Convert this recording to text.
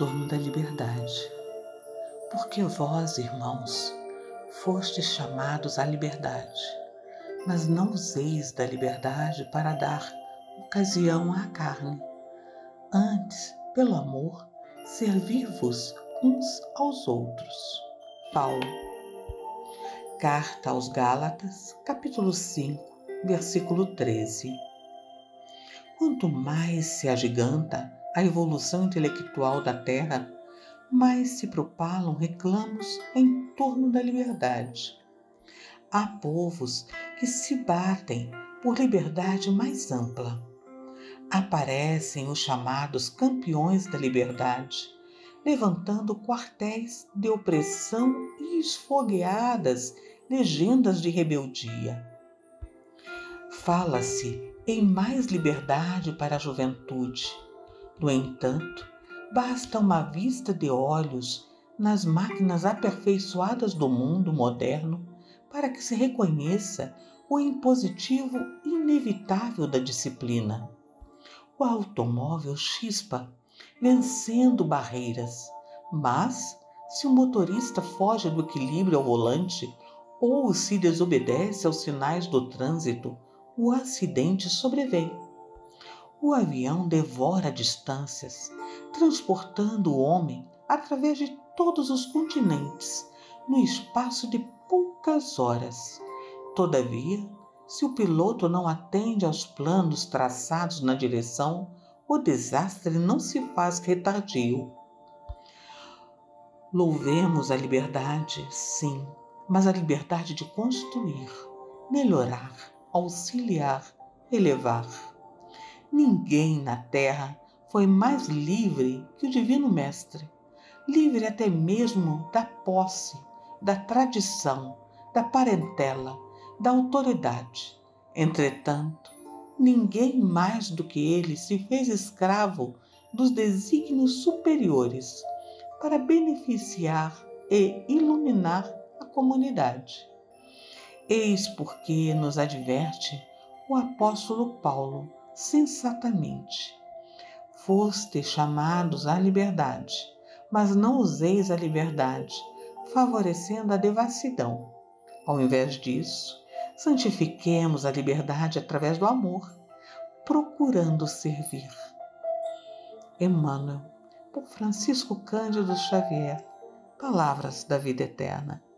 torno da liberdade. Porque vós, irmãos, fostes chamados à liberdade, mas não useis da liberdade para dar ocasião à carne. Antes, pelo amor, servi-vos uns aos outros. Paulo. Carta aos Gálatas, capítulo 5, versículo 13. Quanto mais se agiganta a evolução intelectual da Terra, mais se propalam reclamos em torno da liberdade. Há povos que se batem por liberdade mais ampla. Aparecem os chamados campeões da liberdade, levantando quartéis de opressão e esfogueadas legendas de rebeldia. Fala-se em mais liberdade para a juventude. No entanto, basta uma vista de olhos nas máquinas aperfeiçoadas do mundo moderno para que se reconheça o impositivo inevitável da disciplina. O automóvel chispa, vencendo barreiras, mas se o motorista foge do equilíbrio ao volante ou se desobedece aos sinais do trânsito, o acidente sobrevém. O avião devora distâncias, transportando o homem através de todos os continentes, no espaço de poucas horas. Todavia, se o piloto não atende aos planos traçados na direção, o desastre não se faz retardio. Louvemos a liberdade, sim, mas a liberdade de construir, melhorar, auxiliar, elevar. Ninguém na Terra foi mais livre que o Divino Mestre, livre até mesmo da posse, da tradição, da parentela, da autoridade. Entretanto, ninguém mais do que ele se fez escravo dos desígnios superiores para beneficiar e iluminar a comunidade. Eis porque nos adverte o apóstolo Paulo sensatamente: fostes chamados à liberdade, mas não useis a liberdade, favorecendo a devassidão. Ao invés disso, santifiquemos a liberdade através do amor, procurando servir. Emmanuel, por Francisco Cândido Xavier, Palavras da Vida Eterna.